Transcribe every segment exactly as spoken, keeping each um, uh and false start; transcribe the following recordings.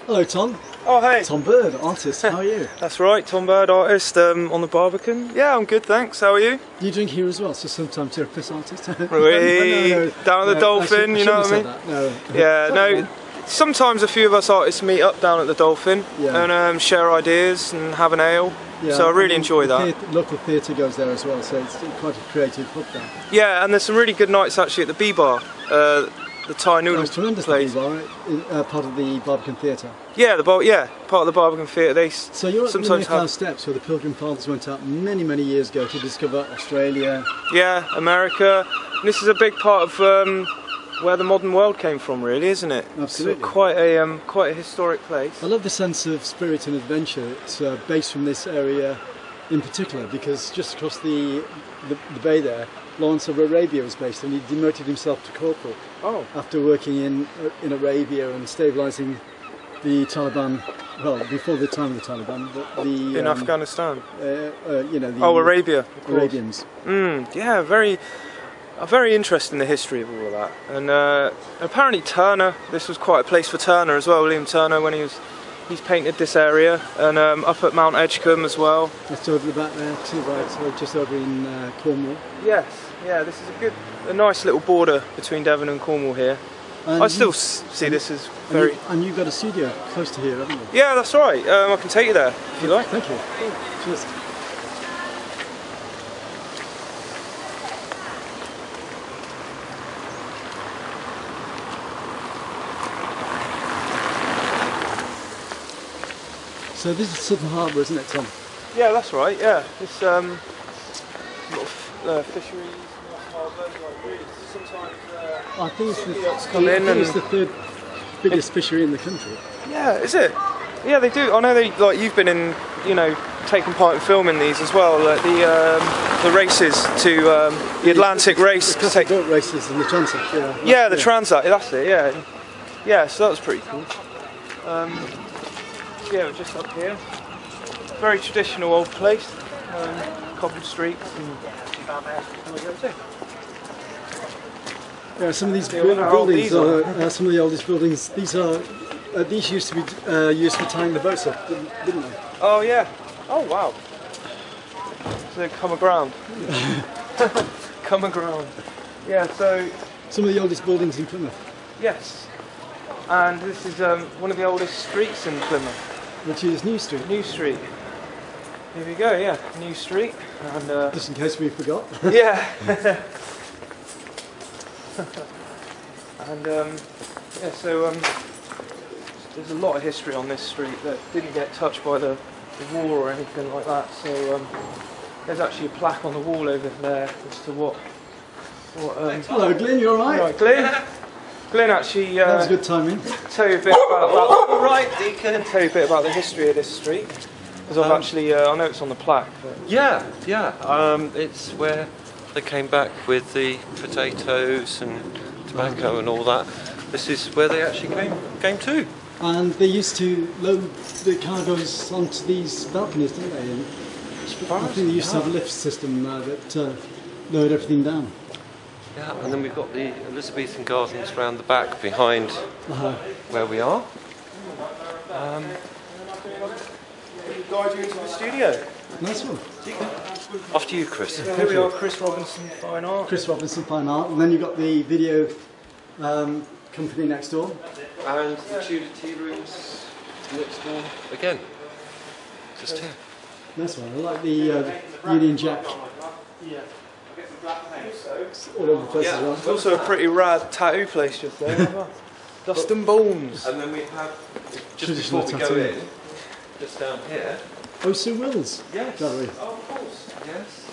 Hello, Tom. Oh, hey. Tom Bird, artist. How are you? That's right, Tom Bird, artist um, on the Barbican. Yeah, I'm good, thanks. How are you? You drink here as well, so sometimes you're a piss artist. Really? no, no, no. Down at the no, Dolphin, I you know what I mean? That. No. Yeah, no. Sometimes a few of us artists meet up down at the Dolphin yeah. and um, share ideas and have an ale. Yeah, so I really I mean, enjoy the that. Theatre, local theatre goes there as well, so it's quite a creative hub there. Yeah, and there's some really good nights actually at the B Bar. Uh, The Thai noodle tremendous place. Bar, uh, part of the Barbican Theatre. Yeah, the bar, yeah, part of the Barbican Theatre. They so you're at the Mayflower have... Steps where the Pilgrim Fathers went out many, many years ago to discover Australia. Yeah, America. And this is a big part of um, where the modern world came from, really, isn't it? Absolutely. It's quite a um, quite a historic place. I love the sense of spirit and adventure. It's uh, based from this area in particular because just across the the, the bay there, Lawrence of Arabia was based, and he demoted himself to corporal oh. after working in in Arabia and stabilising the Taliban. Well, before the time of the Taliban, but the in um, Afghanistan. Uh, uh, you know, the oh, Arabia, Arabians. Mm, yeah, very, uh, very interested in the history of all of that. And uh, apparently Turner, this was quite a place for Turner as well. William Turner, when he was. He's painted this area, and um, up at Mount Edgecombe as well. Just over the back there, too, right? So just over in uh, Cornwall. Yes, yeah. This is a good, a nice little border between Devon and Cornwall here. And I still you, see this as very. And, you, and you've got a studio close to here, haven't you? Yeah, that's right. Um, I can take you there if you like. Thank you. Cool. Cheers. So this is Southern Harbour, isn't it, Tom? Yeah, that's right, yeah. It's um, a lot of uh, fisheries, harbour, like really, sometimes uh, I think it's the, yachts come in I think and... it's the third biggest fishery in the country. Yeah, is it? Yeah, they do. I know they, like, you've been in, you know, taking part in filming these as well, like the um, the races to, um, the Atlantic the, race. The take... boat races and the Transat, yeah. Yeah, the Transat, that's it, yeah. Yeah, so that was pretty cool. Um, Yeah, we're just up here. Very traditional old place. Um, cobbled streets and yeah, some of these buildings are uh, some of the oldest buildings. These are uh, these used to be uh, used for tying the boats up, didn't, didn't they? Oh yeah. Oh wow. So come aground. Come aground. Yeah. So some of the oldest buildings in Plymouth. Yes. And this is um, one of the oldest streets in Plymouth. Which is New Street. New Street. Here we go, yeah, New Street. And, uh, just in case we forgot. Yeah. and um, yeah, so um, there's a lot of history on this street that didn't get touched by the, the war or anything like that. So um, there's actually a plaque on the wall over there as to what. what um, Hello, Glyn. You all right? All right, Glyn. Glyn actually uh, that was good timing. Tell you a bit about, about all right, Deacon. Tell you a bit about the history of this street because I've um, actually uh, I know it's on the plaque. But. Yeah, yeah. Um, it's where they came back with the potatoes and tobacco and all that. This is where they actually came came to. And they used to load the cargoes onto these balconies, didn't they? And I think they used to have a lift system uh, that uh, lowered everything down. Yeah, and then we've got the Elizabethan gardens round the back behind uh-huh. where we are. Um, guide you into the studio. Nice one. After you, Chris. Yeah, here we are, Chris Robinson Fine Art. Chris Robinson Fine Art, and then you've got the video um, company next door. And the Tudor tea rooms next door again. Just here. Nice one. I like the uh, Union Jack. Yeah. All over the place yeah. as well. It's also a pretty rad tattoo place just there. Dust and Bones. And then we have, just before we tattoo. go in, just down here. Oh, Sue Wills yes. Gallery. Oh, of course. Yes.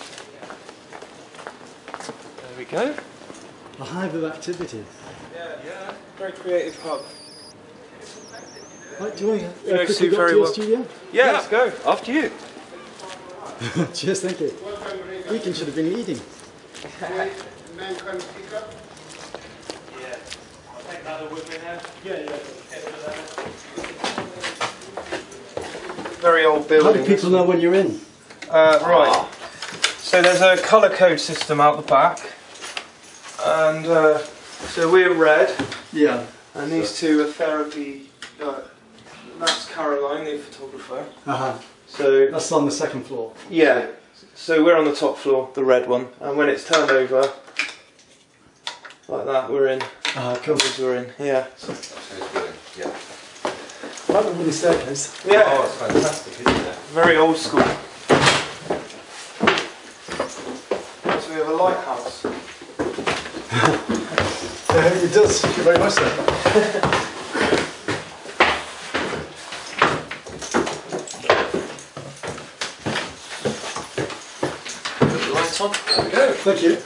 There we go. A hive of activity. Yeah, yeah. Very creative hub. Right, do you want to uh, you know quickly Sue go very to your well. studio? Yeah, yeah, let's go. After you. Cheers, thank you. Deacon should have been leading. Yeah. I'll take another with me now. Yeah, yeah. Very old building. How do people know when you're in? Uh, right. So there's a colour code system out the back. And uh, so we're red. Yeah. And these two are therapy. Uh, that's Caroline, the photographer. Uh-huh. So that's on the second floor. Yeah. So we're on the top floor, the red one, and when it's turned over like that, we're in. Ah, uh, cool. We're in. Yeah. Yeah. I like the wooden staircase. Yeah. Oh, it's fantastic, isn't it? Very old school. So we have a lighthouse. Yeah, it does. Very much so. Put the lights on. There we go. Thank you.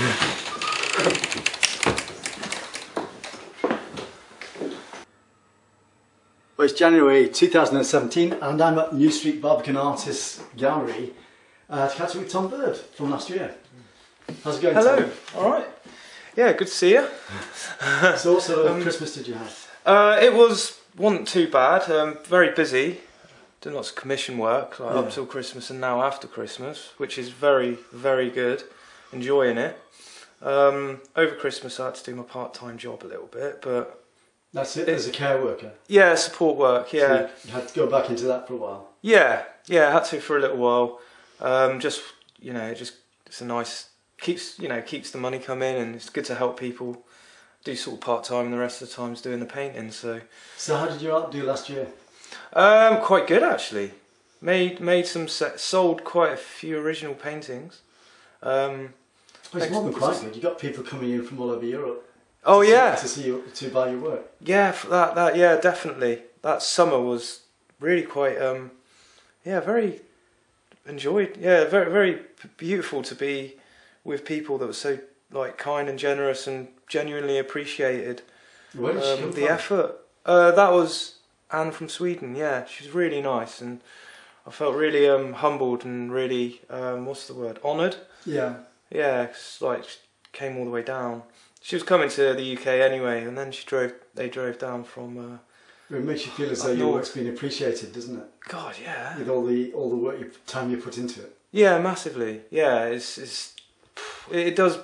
Well, it's January two thousand seventeen and I'm at New Street Barbican Artists Gallery uh, to catch up with Tom Bird from last year. How's it going, Hello. Tom? All right. Yeah, good to see you. So what sort of um, Christmas did you have? Uh, it was wasn't too bad. Um, very busy. Doing lots of commission work like yeah. up till Christmas and now after Christmas, which is very, very good. Enjoying it. Um, over Christmas I had to do my part-time job a little bit, but That's it, as a care worker? yeah, support work, yeah. So you had to go back into that for a while? Yeah, yeah, I had to for a little while. Um, just, you know, just it's a nice, keeps, you know, keeps the money coming and it's good to help people. Do sort of part-time and the rest of the time's doing the painting, so. So how did your art do last year? Um, quite good actually. Made made some set, sold quite a few original paintings. Um, Well, it's more than quite good. You got people coming in from all over Europe. oh to yeah, see, to see you, to buy your work. yeah, for that that yeah, definitely. That summer was really quite um, yeah, very enjoyed. Yeah, very very beautiful to be with people that were so like kind and generous and genuinely appreciated Where did she um, come the from? effort. Uh, that was Anne from Sweden. Yeah, she was really nice and I felt really um, humbled and really um, what's the word, honoured. Yeah. Yeah, 'cause, like came all the way down. She was coming to the U K anyway, and then she drove. They drove down from. Uh, It makes you feel as though Up your north. work's been appreciated, doesn't it? God, yeah. With all the all the work, you, time you put into it. Yeah, massively. Yeah, it's it's it does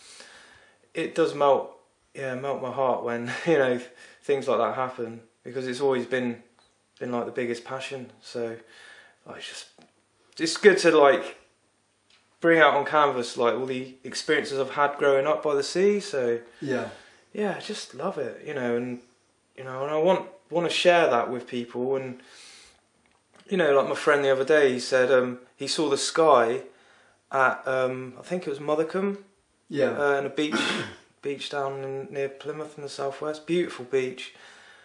it does melt. Yeah, melt my heart when you know things like that happen because it's always been been like the biggest passion. So I just it's good to like bring out on canvas like all the experiences I've had growing up by the sea. So Yeah. yeah, I just love it, you know, and you know, and I want want to share that with people. And you know, like my friend the other day, he said um, he saw the sky at um, I think it was Mothercombe, Yeah. uh, in a beach beach down in, near Plymouth in the southwest. Beautiful beach.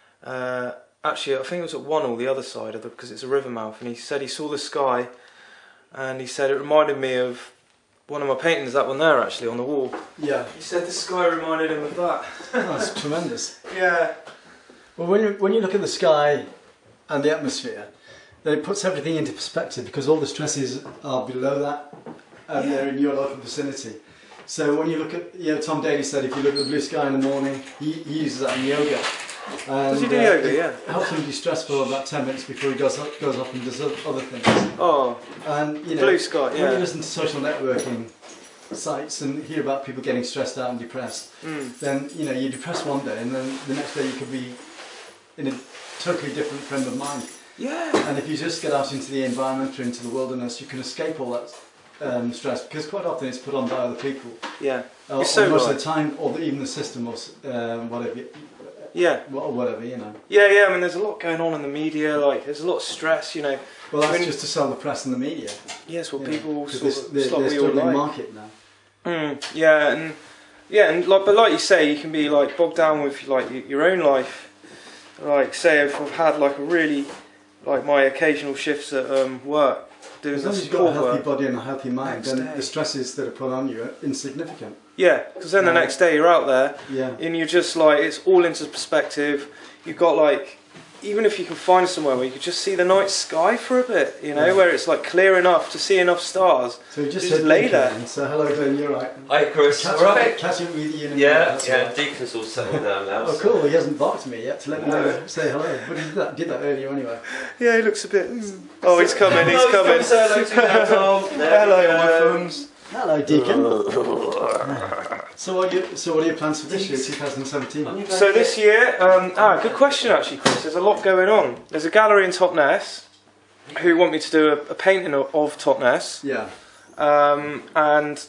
Uh, actually, I think it was at one or the other side of the because it's a river mouth. And he said he saw the sky. And he said it reminded me of one of my paintings, that one there actually, on the wall. Yeah. He said the sky reminded him of that. Oh, that's tremendous. Yeah. Well, when you, when you look at the sky and the atmosphere, then it puts everything into perspective because all the stresses are below that and Yeah. they're in your local vicinity. So when you look at, you know, Tom Daly said if you look at the blue sky in the morning, he, he uses that in yoga. And, Does he do uh, yoga? it Yeah. helps him de-stress for about ten minutes before he goes up, goes up and does other things. Oh, And you know, blue sky, when yeah. you listen to social networking sites and hear about people getting stressed out and depressed, Mm. then you know you're depressed one day and then the next day you could be in a totally different frame of mind. Yeah. And if you just get out into the environment or into the wilderness, you can escape all that um, stress because quite often it's put on by other people. Yeah. Uh, You're so or most right. of the time, or the, even the system or s- um, whatever, Yeah. or whatever, you know. Yeah, yeah. I mean, there's a lot going on in the media. Like, there's a lot of stress. You know. Well, that's When- just to sell the press and the media. Yes, what you know, people 'cause sort this- of. they're, It's like they're we all struggling like. market now. Mm, yeah, and yeah, and like, but like you say, you can be like bogged down with like y- your own life. Like, say if I've had like a really, like my occasional shifts at um, work, doing As the long as you've got a support healthy work. body and a healthy mind, Next then day. the stresses that are put on you are insignificant. Yeah, because then the Yeah. next day you're out there, Yeah. and you're just like it's all into perspective. You've got like, even if you can find somewhere where you could just see the night sky for a bit, you know, Yeah. where it's like clear enough to see enough stars. So you just, Just said lay Deacon, there. and so hello Glenn, you're right. Hi Chris, Catch, alright? catch up with you in a minute. Yeah, that's yeah, right. Deacon's all settled down now. Oh so- cool, he hasn't barked at me yet to let me know, say hello, but he did that, did that earlier anyway. Yeah, he looks a bit. Oh, he's coming. He's Hello, coming. say hello to me now, Tom. There we Hello, go. my thumbs. Hello Deacon. So what are you, so what are your plans for this year, two thousand seventeen? So this year, um, ah, good question actually, Chris. There's a lot going on. There's a gallery in Totnes who want me to do a, a painting of, of Totnes. Yeah. Um, and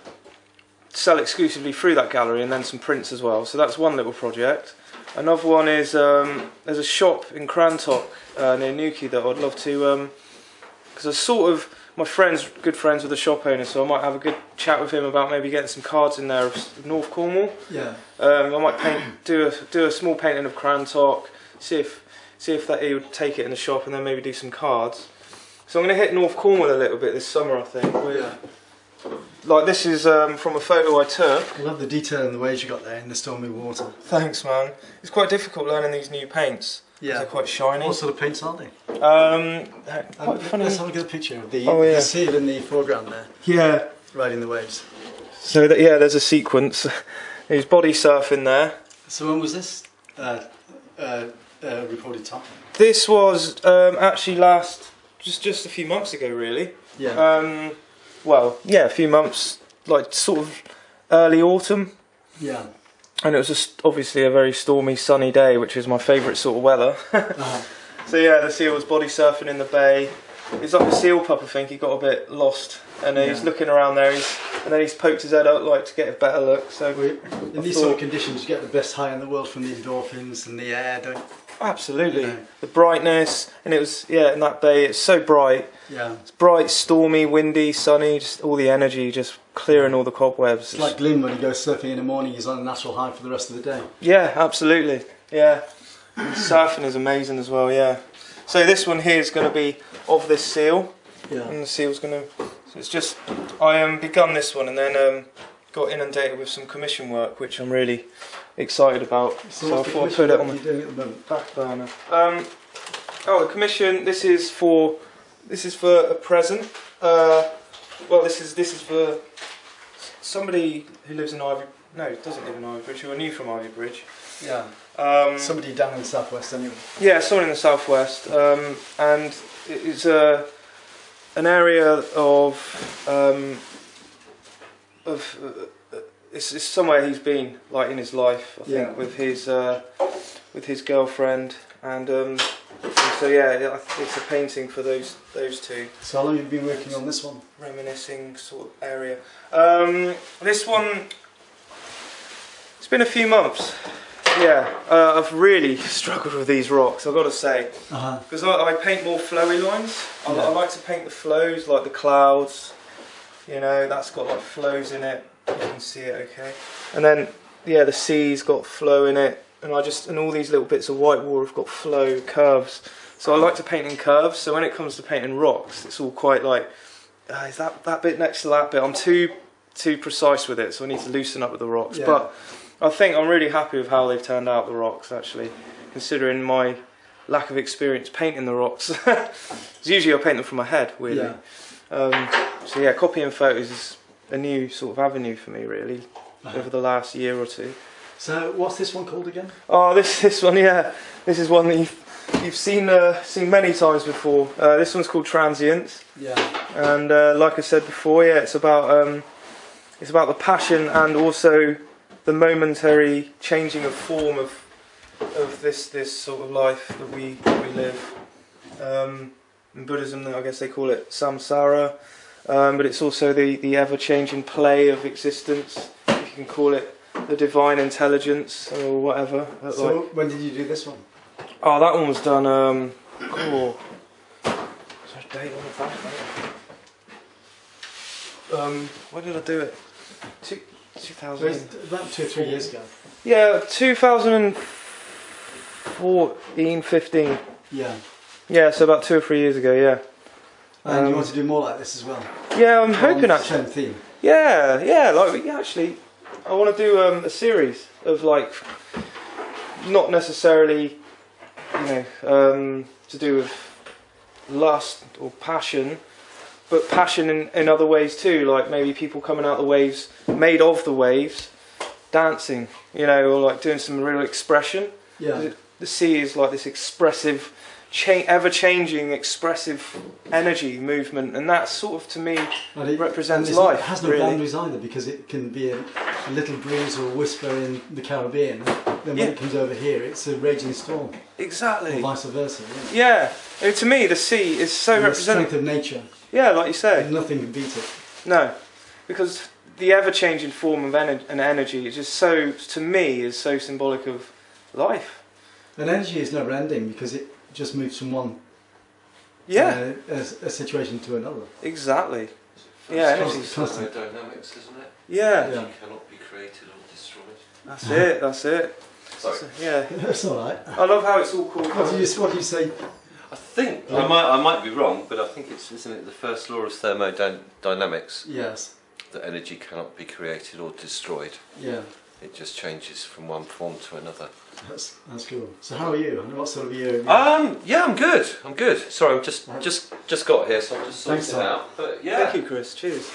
sell exclusively through that gallery, and then some prints as well. So that's one little project. Another one is um, there's a shop in Crantock uh, near Newquay that I'd love to, because um, I sort of. My friend's good friends with the shop owner, so I might have a good chat with him about maybe getting some cards in there of North Cornwall. Yeah. Um, I might paint, do a do a small painting of Crantock, see if see if that he would take it in the shop, and then maybe do some cards. So I'm going to hit North Cornwall a little bit this summer, I think. With, Yeah. Like this is um, from a photo I took. I love the detail and the waves you got there in the stormy water. Thanks, man. It's quite difficult learning these new paints. Yeah. They're quite shiny. What sort of paints are they? Um, quite Um, funny. Let's have a look at the picture of the, Oh, yeah. the seal in the foreground there, Yeah. riding the waves. So that yeah, there's a sequence. There's body surfing there. So when was this uh, uh, uh, recorded, Tom? This was um, actually last, just just a few months ago, really. Yeah. Um, well, yeah, a few months, like sort of early autumn, Yeah. and it was just obviously a very stormy, sunny day, which is my favourite sort of weather. Uh-huh. So yeah, the seal was body surfing in the bay. He's like a seal pup, I think. He got a bit lost, and uh, he's Yeah. looking around there. He's, and then he's poked his head out like to get a better look. So We- In I these thought- sort of conditions, you get the best high in the world from the endorphins and the air, don't you? absolutely, Yeah. the brightness, and it was yeah in that bay. It's so bright. Yeah. It's bright, stormy, windy, sunny. Just all the energy, just clearing all the cobwebs. It's like Glyn when he goes surfing in the morning, he's on a natural high for the rest of the day. Yeah, absolutely. Yeah, and surfing is amazing as well. Yeah. So this one here is going to be of this seal, Yeah. and the seal's going to. So it's just I um begun this one and then um got inundated with some commission work, which I'm really excited about. So, I what's the thought I'd commission put it work on the you're doing at the moment? back burner. Um, oh, the commission. This is for this is for a present. Uh, well, this is this is for somebody who lives in Ivy. No, doesn't live in Ivy Bridge. Who are new from Ivy Bridge. Yeah. Um, Somebody down in the southwest anyway. yeah, someone in the southwest, um, and it's a an area of um, of. Uh, It's, it's somewhere he's been, like in his life, I think, Yeah. with his uh, with his girlfriend, and, um, and so yeah, it's a painting for those those two. So how long have you been working on this one? Reminiscing sort of area. Um, this one, it's been a few months. Yeah, uh, I've really struggled with these rocks, I've got to say, Uh-huh. because I, I paint more flowy lines. I, Yeah. I like to paint the flows, like the clouds. You know, that's got like flows in it. You can see it okay, and then yeah, the sea's got flow in it, and I just and all these little bits of white water have got flow curves. So I like to paint in curves. So when it comes to painting rocks, it's all quite like uh, is that that bit next to that bit? I'm too too precise with it, so I need to loosen up with the rocks. Yeah. But I think I'm really happy with how they've turned out, the rocks, actually, considering my lack of experience painting the rocks. 'Cause usually I paint them from my head, weirdly. Yeah. Um, so yeah, copying photos is a new sort of avenue for me, really, Uh-huh. over the last year or two. So what's this one called again? Oh, this this one, yeah, this is one that you've, you've seen uh, seen many times before. Uh, this one's called Transients, Yeah. and uh, like I said before, yeah, it's about um, it's about the passion and also the momentary changing of form of of this this sort of life that we that we live. Um, in Buddhism, I guess they call it samsara. Um, but it's also the, the ever-changing play of existence, if you can call it the divine intelligence or whatever. So Like, when did you do this one? oh, that one was done, um, cool. Is there a date on the back? Um, when did I do it? Two, So 2000. it's about two or three years ago. Yeah, two thousand fourteen, fifteen. Yeah. Yeah, so about two or three years ago, yeah. And you Um, want to do more like this as well? Yeah, I'm On hoping the actually. same theme. Yeah, yeah, like yeah, actually, I want to do um, a series of like, not necessarily, you know, um, to do with lust or passion, but passion in, in other ways too, like maybe people coming out the waves, made of the waves, dancing, you know, or like doing some real expression. Yeah. The sea is like this expressive, cha- ever-changing, expressive energy movement, and that sort of, to me, And it represents and it's not- life, It has no really. boundaries either, because it can be a, a little breeze or whisper in the Caribbean, then when Yeah. it comes over here, it's a raging storm. Exactly. Or vice versa. Yeah. Yeah. I mean, to me, the sea is so And the representative. strength of nature. Yeah, like you say. And nothing can beat it. No, because the ever-changing form of ener- and energy is just so, to me, is so symbolic of life. And energy is never ending because it just moves from one Yeah, uh, a, a situation to another. exactly. Yeah, It's energy's constant. Thermodynamics, isn't it? Yeah, Yeah. Energy cannot be created or destroyed. that's it. That's it. Sorry. So, yeah, That's all right. I love how it's all called. What do you what do you say? I think I might I might be wrong, but I think it's isn't it the first law of thermodynamics Yes. that energy cannot be created or destroyed. Yeah. It just changes from one form to another. That's that's cool. So how are you? And what sort of year? Have you Um, yeah, I'm good. I'm good. Sorry, I'm just just just got here, so I'm just sorting Thanks, it Tom. out. But yeah, Thank you, Chris. Cheers.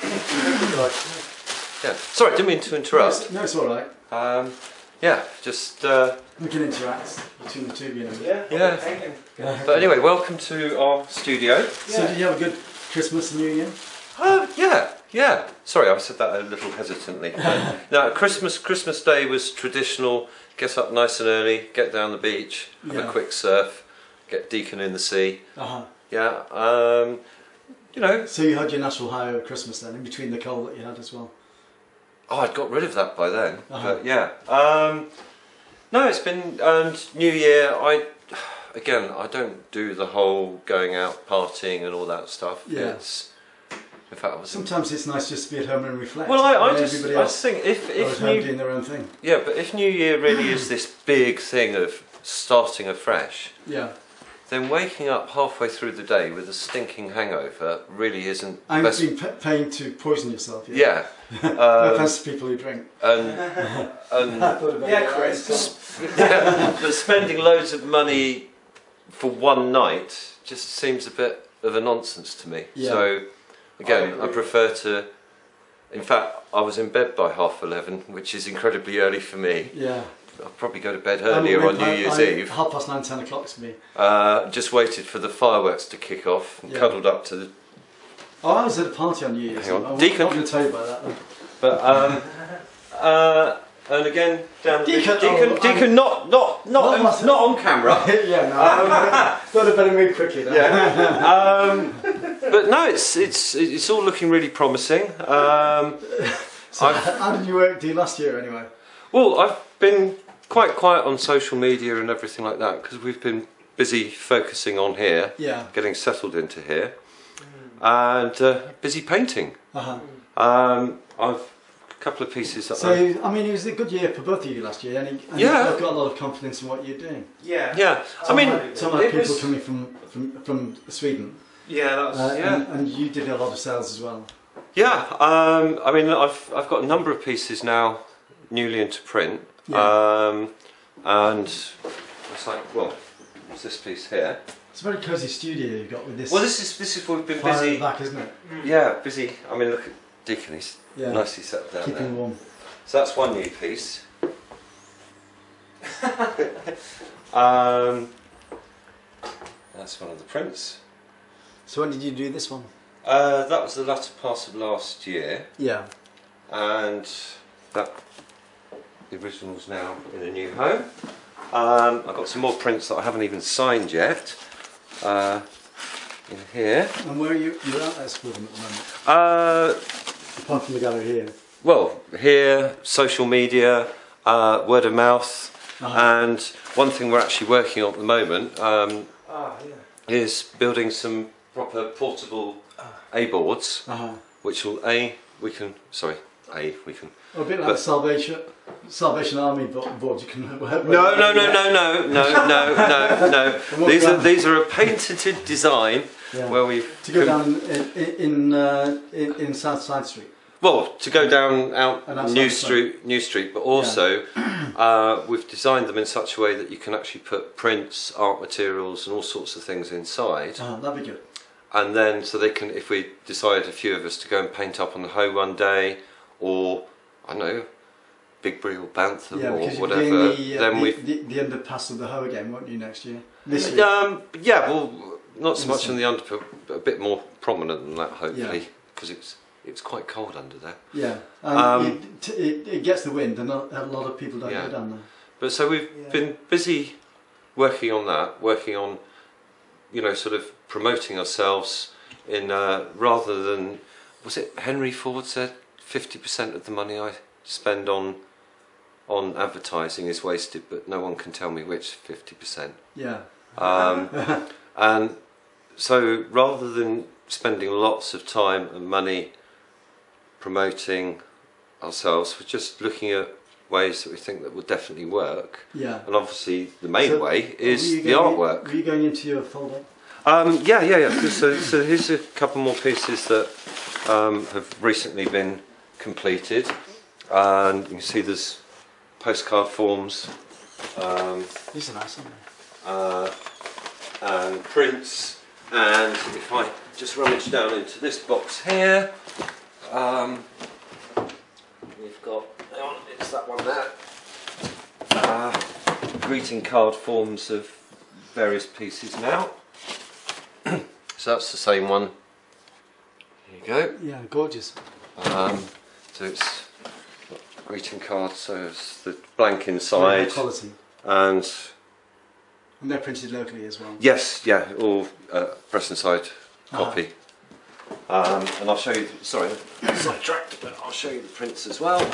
yeah. Sorry, didn't mean to interrupt. No, it's all right. Um, yeah, just. Uh, We can interact between the two of you. Know. Yeah. Yeah. Painting. but anyway, welcome to our studio. So Yeah. did you have a good Christmas and New Year? Uh, yeah, yeah. Sorry, I said that a little hesitantly. But, no, Christmas Christmas Day was traditional. Get up nice and early, get down the beach, have Yeah. a quick surf, get Deacon in the sea. Uh huh. Yeah, um, you know. So you had your natural high over Christmas then, in between the cold that you had as well. Oh, I'd got rid of that by then. Uh-huh. But yeah. Um, no, it's been and New Year. I again, I don't do the whole going out partying and all that stuff. Yeah. It's, in fact, I was. Sometimes it's nice just to be at home and reflect. Well, I, I when just everybody I else just think if are at if home New, doing their own thing. yeah, but if New Year really is this big thing of starting afresh, Yeah. then waking up halfway through the day with a stinking hangover really isn't the And best. you've been p- paying to poison yourself. Yeah, No um, offense to people who drink. and and Thought about Yeah, it. Chris. yeah, but spending loads of money for one night just seems a bit of a nonsense to me. Yeah. So again, I I prefer to. In fact, I was in bed by half eleven, which is incredibly early for me. Yeah. I'll probably go to bed I'm earlier awake on New by- Year's I- Eve. Half past nine, ten o'clock to me. Uh, just waited for the fireworks to kick off and Yeah. cuddled up to the. Oh, I was at a party on New Year's. Hang on. I'm not Deacon- going to tell you about that. Then. But um, uh, and again down the Deacon- beach. Deacon, oh, Deacon, not not not Not on, not on camera. yeah, no. I thought I'd better move quickly. Then. Yeah. um, but no, it's it's it's all looking really promising. Um, So I've- how did you work do last year anyway? well, I've been quite quiet on social media and everything like that because we've been busy focusing on here, Yeah. getting settled into here, and uh, busy painting. Uh-huh. Um, I've a couple of pieces that So, I've, I mean, it was a good year for both of you last year, and, and Yeah. I've got a lot of confidence in what you're doing. Yeah. yeah. I Some mean, had- some had it people was- coming from, from, from Sweden, Yeah, that's. uh, yeah. and, and you did a lot of sales as well. Yeah, um, I mean, I've I've got a number of pieces now, newly into print, Yeah. um, and it's like, well, what's this piece here? It's a very cosy studio you've got with this Well, this is this is what we've been fire at busy. the back, isn't it? Yeah, busy. I mean, look at Deacon, he's Yeah. nicely set down Keeping there. warm. So that's one new piece. um, that's one of the prints. So when did you do this one? Uh, that was the latter part of last year. Yeah. And that the original's now in a new home. Um, I've got some more prints that I haven't even signed yet uh, in here. And where are you? You're out at school at the moment, Uh, apart from the gallery here. well, here, social media, uh, word of mouth, Uh-huh. and one thing we're actually working on at the moment um, Ah, yeah. is building some proper portable A boards, Uh-huh. which will A we can sorry A we can. Or a bit like But- the Salvation Salvation Army bo- board. You can. No, no, no, no, no, no, no, no, no. what These are brand? these are a patented design Yeah. where we've To go down in in in, uh, in, in South Side Street. well to go down out And outside New the Street, New Street, but also uh, we've designed them in such a way that you can actually put prints, art materials, and all sorts of things inside. Uh, that'd be good. And then so they can, if we decide a few of us to go and paint up on the Hoe one day, or I don't know, Big Brie or Bantham Yeah, or because you're whatever, doing the, uh, then the, we the, the underpass of the Hoe again, won't you, next year? This year. Um, yeah, well, not so In much the on the under, but a bit more prominent than that, hopefully, because it's it was quite cold under there. Yeah, um, Um, it, it, it gets the wind, and not, a lot of people don't Yeah. go down there. But so we've Yeah. been busy working on that, working on, you know, sort of promoting ourselves in uh, rather than, was it Henry Ford said fifty percent of the money I spend on on advertising is wasted, but no one can tell me which fifty percent. Yeah. Um, and so rather than spending lots of time and money promoting ourselves, we're just looking at ways that we think that will definitely work. Yeah. And obviously the main So, way were is you the going- artwork. Were you going into your folder? Um, yeah, yeah, yeah. So, so here's a couple more pieces that um, have recently been completed. And you can see there's postcard forms. Um, These are nice, aren't they? uh, and prints, and if I just rummage down into this box here, um, we've got, hang on, it's that one there, uh, greeting card forms of various pieces now. So that's the same one. There you go. Yeah, gorgeous. Um, so it's greeting card, so it's the blank Very inside, high quality. and And they're printed locally as well. yes, yeah, all uh, press inside copy. Um, and I'll show you, sorry, sidetracked, but I'll show you the prints as well.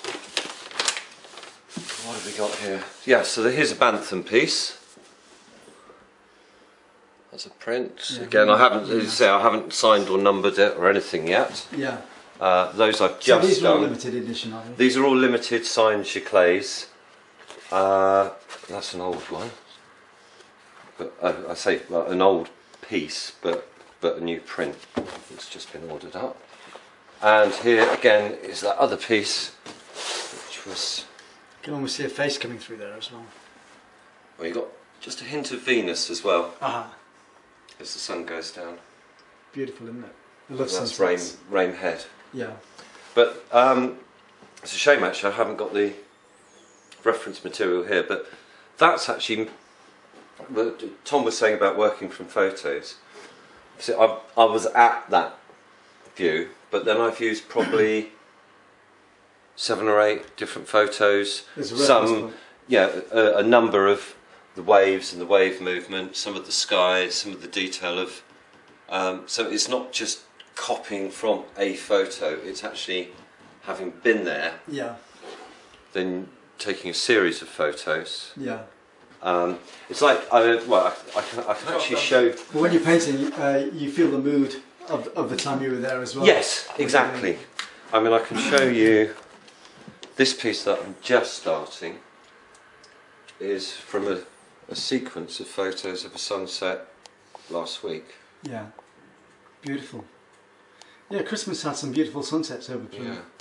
What have we got here? Yeah, so the, here's a Bantham piece. That's a print. Yeah, Again, I haven't, yeah. as you say, I haven't signed or numbered it or anything yet. Yeah. Uh, those I've So just these are all done. limited edition, are they? These are all limited signed Chiclets. Uh, that's an old one. But uh, I say well, an old piece, but but a new print that's just been ordered up. And here again is that other piece, which was. You can almost see a face coming through there as well. Well, you got just a hint of Venus as well Aha. as the sun goes down. Beautiful, isn't it? I love That's rain, sunsets. rain head. Yeah. But um, it's a shame actually I haven't got the reference material here. But that's actually. What Tom was saying about working from photos. So I, I was at that view, but then I've used probably seven or eight different photos. There's a reference Some, point. yeah, a, a number of the waves and the wave movement, some of the skies, some of the detail of. Um, so it's not just copying from a photo; it's actually having been there, Yeah. then taking a series of photos. Yeah. Um, it's like I, well, I, I can, I can actually show. But when you're painting, uh, you feel the mood of, of the time you were there as well. Yes, exactly. I mean, I can show you this piece that I'm just starting is from a, a sequence of photos of a sunset last week. Yeah. Beautiful. Yeah, Christmas had some beautiful sunsets over Plymouth. Yeah.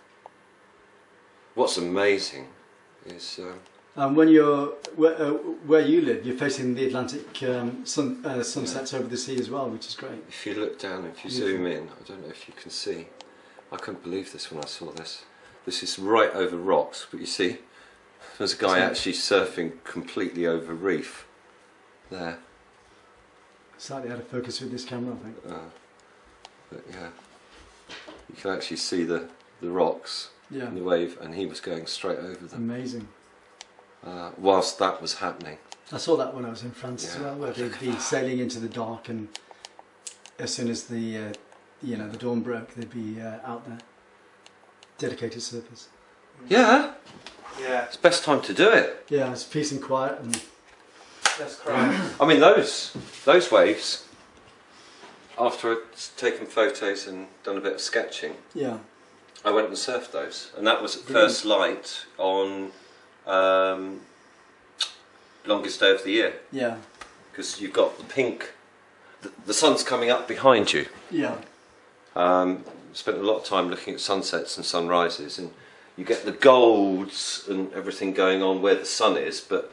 What's amazing is. Um, And when you're where, uh, where you live, you're facing the Atlantic um, sun, uh, sunsets over the sea as well, which is great. if you look down, if you Beautiful. zoom in, I don't know if you can see. I couldn't believe this when I saw this. This is right over rocks, but you see, there's a guy So- actually surfing completely over reef there. Slightly out of focus with this camera, I think. Uh, but yeah, you can actually see the, the rocks Yeah, and the wave, and he was going straight over them amazing. uh, whilst that was happening. I saw that when I was in France as Yeah. well, where they'd be sailing into the dark, and as soon as the uh, you know the dawn broke, they'd be uh, out there. Dedicated surfers. Yeah, Yeah, it's best time to do it. Yeah, it's peace and quiet, and that's correct. I mean, those those waves. After I'd taken photos and done a bit of sketching, yeah, I went and surfed those, and that was at Brilliant. first light on um, longest day of the year, yeah, because you've got the pink, the, the sun's coming up behind you. yeah, Um, spent a lot of time looking at sunsets and sunrises, and you get the golds and everything going on where the sun is, but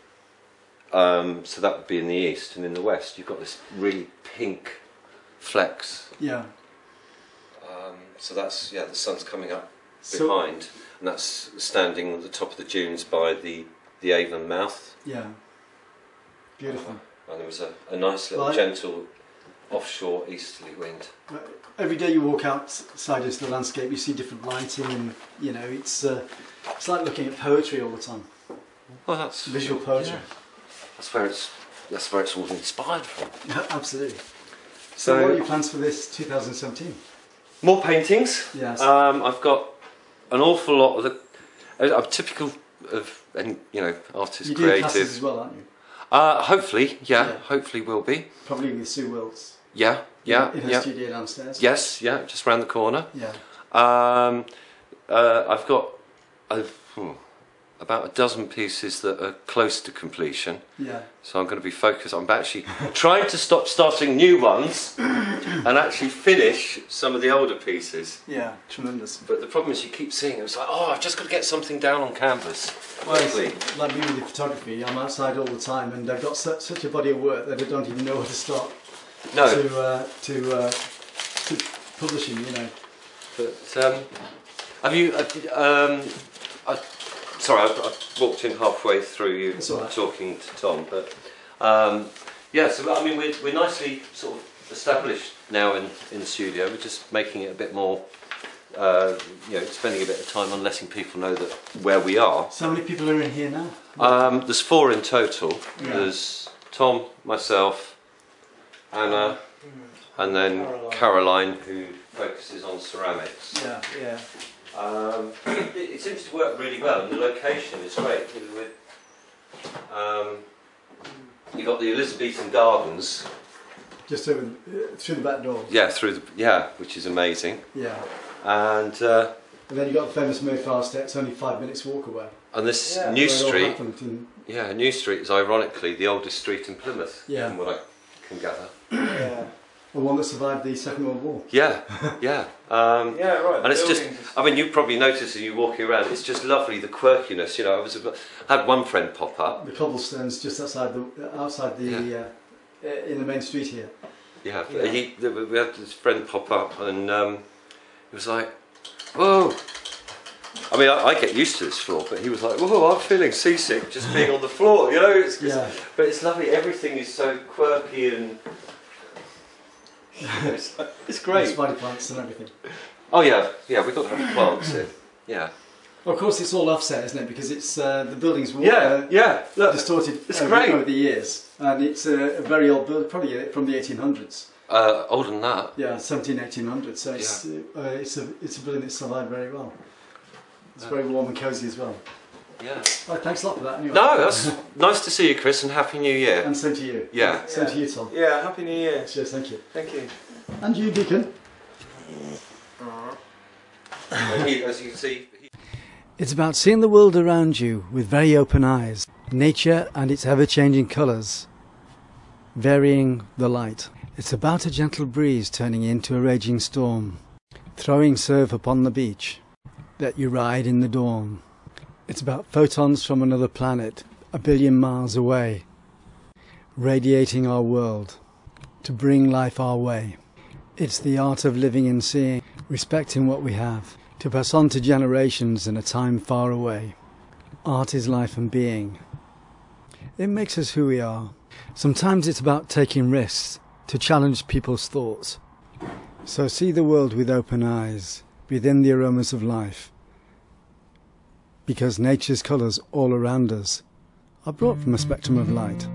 um, so that would be in the east, and in the west you've got this really pink flecks. yeah. Um, so that's, yeah, the sun's coming up So- behind, and that's standing on the top of the dunes by the, the Avon mouth. Yeah. Beautiful. And there was a, a nice little Well, I- gentle offshore easterly wind. Every day you walk outside into the landscape, you see different lighting, and you know it's uh, it's like looking at poetry all the time. Well, that's Visual poetry. yeah. That's where it's that's where it's all inspired from. Absolutely. So, So, what are your plans for this two thousand seventeen? more paintings. Yes. Um, I've got an awful lot of the. I'm typical of any you know artist, You do creative. classes as well, aren't you? Uh, hopefully, yeah, Yeah. hopefully will be. Probably with Sue Wills. Yeah, yeah, In her yeah. studio downstairs. Yes, yeah, just round the corner. Yeah. Um, uh, I've got I've, hmm, about a dozen pieces that are close to completion. Yeah. So I'm going to be focused. I'm actually trying to stop starting new ones and actually finish some of the older pieces. Yeah. Tremendous. But the problem is you keep seeing it. It's like, oh, I've just got to get something down on canvas. Well, quickly. it's like me with the photography, I'm outside all the time, and I've got su such a body of work that I don't even know where to start. No. To uh, to uh, to publishing, you know. But um, have you? Uh, um, I, sorry, I, I walked in halfway through you That's all right. talking to Tom, but um, yeah. So I mean, we're we're nicely sort of established now in in the studio. We're just making it a bit more. Uh, you know, spending a bit of time on letting people know that where we are. So how many people are in here now? Um, there's four in total. Yeah. There's Tom, myself, Anna, and then Caroline. Caroline, who focuses on ceramics. Yeah, yeah. Um, it, it seems to work really well, and the location is great. With, with, um, you've got the Elizabethan Gardens. Just over uh, through the back door. Yeah, through the yeah, which is amazing. Yeah. And uh, And then you've got the famous Mayflower Steps, only five minutes walk away. and this Yeah. new Where it all street, happened and- yeah, New Street is ironically the oldest street in Plymouth. Yeah. From what I can gather. Yeah. the one that survived the Second World War. Yeah, yeah. Um, Yeah, right. And it's just, buildings. I mean, you probably notice as you walking around, it's just lovely, the quirkiness, you know. I was, I had one friend pop up, The cobblestones just outside the outside the Yeah. uh, in the main street here. yeah, Yeah. He, we had this friend pop up and um, he was like, whoa. I mean, I, I get used to this floor, but he was like, whoa, I'm feeling seasick just being on the floor, you know. It's, it's, Yeah. But it's lovely, everything is so quirky and it's, it's great. Spider plants and everything. Oh yeah, yeah, we've got to have plants in, yeah. Well, of course, it's all offset, isn't it? Because it's uh, the building's wa- Yeah, uh, yeah, look, distorted it's over, great. over the years, and it's a, a very old building, probably from the eighteen hundreds. Uh, older than that. Yeah, seventeen, eighteen hundreds. So it's uh, it's a it's a building that's survived very well. It's very warm and cosy as well. Yeah. Right, thanks a lot for that. Anyway. No, that's nice to see you, Chris, and Happy New Year. And same to you. Yeah. Same Yeah. to you, Tom. Yeah, Happy New Year. Cheers. Thank you. Thank you. And you, Deacon. And he, as you can see, he It's about seeing the world around you with very open eyes, nature and its ever-changing colours, varying the light. It's about a gentle breeze turning into a raging storm, throwing surf upon the beach that you ride in the dawn. It's about photons from another planet, a billion miles away, radiating our world to bring life our way. It's the art of living and seeing, respecting what we have, to pass on to generations in a time far away. Art is life and being. It makes us who we are. Sometimes it's about taking risks to challenge people's thoughts. So see the world with open eyes, breathe in the aromas of life. Because nature's colours all around us are brought from a spectrum of light.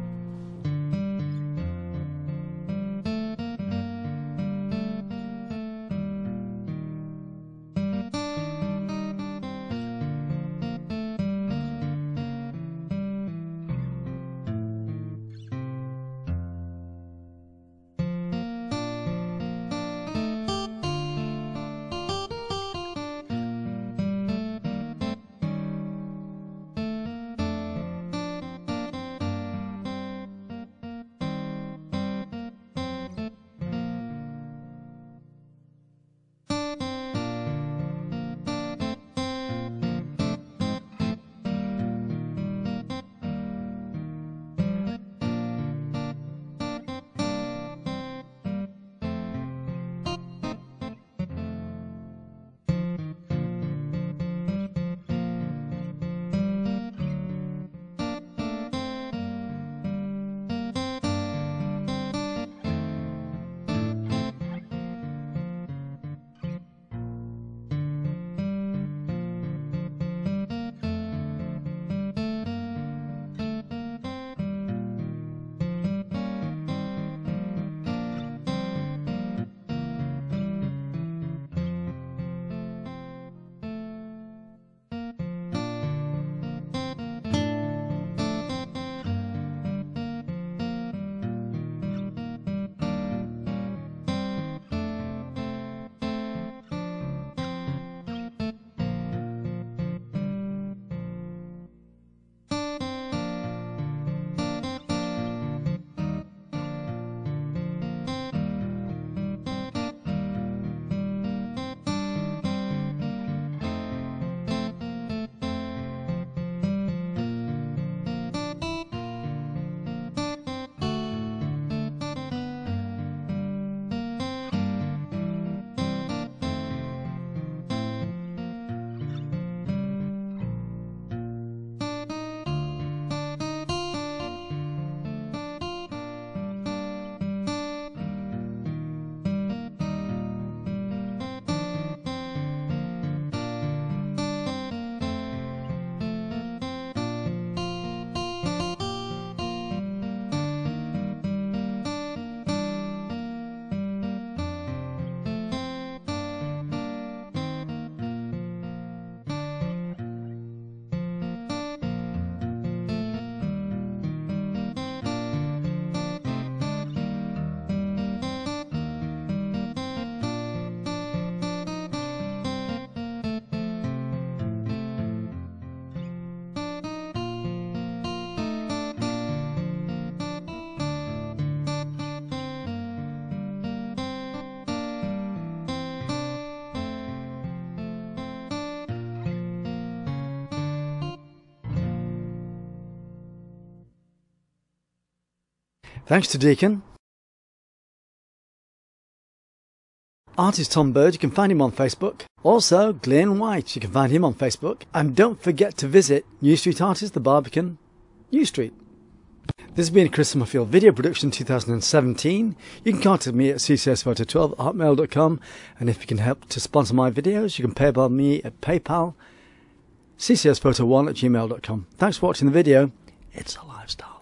Thanks to Deacon. Artist Tom Bird, you can find him on Facebook. Also, Glyn White, you can find him on Facebook. And don't forget to visit New Street Artist, the Barbican, New Street. This has been a Chris Summerfield video production two thousand seventeen. You can contact me at c c s photo twelve at hotmail dot com, and if you can help to sponsor my videos, you can pay by me at PayPal, c c s photo one at gmail dot com. Thanks for watching the video. It's a lifestyle.